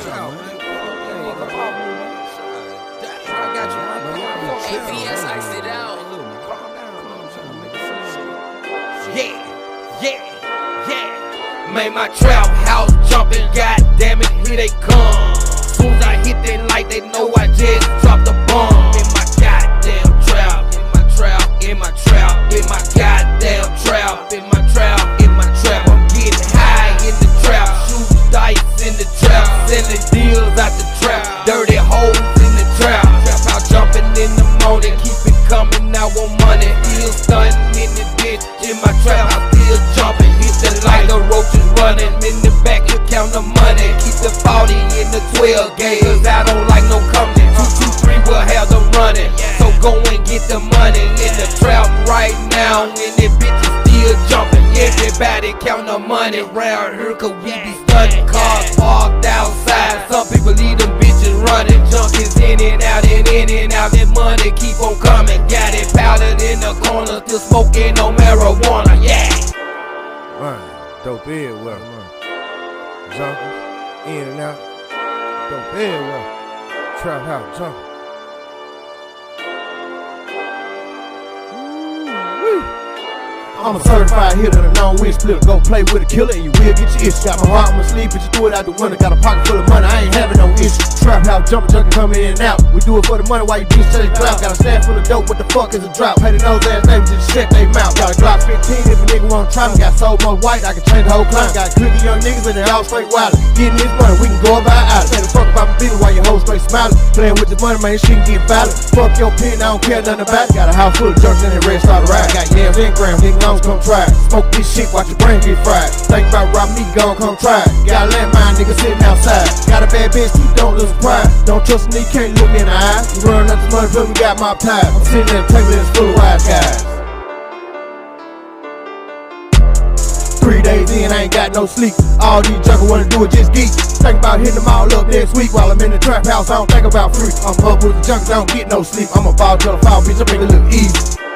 out, man. I got you, man. APS iced it out. Yeah. Made my trap house jumping, god damn it, here they come. Soon as I hit that light, they know I just dropped a bomb. In my goddamn trap, in my trap, in my trap, in my goddamn trap, in my trap, in my trap. I'm getting high in the trap, shooting dice in the trap, selling deals out the trap, dirty hoes in the trap. Trap out jumping in the morning, keep it coming, I want money. Still stunting in the bitch, in my trap, I still jumping. Hit the light, the roaches running, in the back, you count the money. Keep the 40 in the 12 gauge, cause I don't like no company. 223 will have them running, so go and get the money in the trap right now. And the bitch is still jumping, everybody count the money round here, cause we be stunting. Cars parked outside, some people leave them bitches running. Junkies in and out, and in and out, that money keep on coming. Got it powdered in the corner, still smoking no marijuana, yeah. Man, dope everywhere, man. Jumpin', in and out, dope everywhere. Trap house, jumpin'. I'm a certified hitter, a known win splitter. Go play with a killer and you will get your issue. Got my heart on my sleeve, but you threw it out the window. Got a pocket full of money, I ain't having no issue. Trap house, jumpin', junkin', coming in and out. We do it for the money while you bitch chase clout. Got a stash full of dope, what the fuck is a drop? Pay the nose ass name, just shut they mouth. Got a Glock 15 if a nigga wanna try me. Got so much white, I can change the whole climate. Got clicky young niggas and they all straight wild. Getting this money, we can go about out. Say the fuck about my business while your hoes straight smiling. Playing with this money, man, this shit can get violent. Fuck your pen, I don't care nothing about it. Got a house full of jerks and they ready to start a ride. Got yams and grams, nigga longs come try. Smoke this shit, watch your brain get fried. Think about robbing me, gon' come try. Got a landmine, nigga sitting outside. Got a bad bitch, you don't lose pride. Don't trust me, can't look me in the eye. You run up the money, but we got my pie. I'm sitting at a table that's full of wise guys. 3 days in, I ain't got no sleep. All these junkers wanna do is just geek. Think about hitting them all up next week. While I'm in the trap house, I don't think about free. I'm up with the junkers, I don't get no sleep. I'm a ball till I fall, bitch, I make it look easy.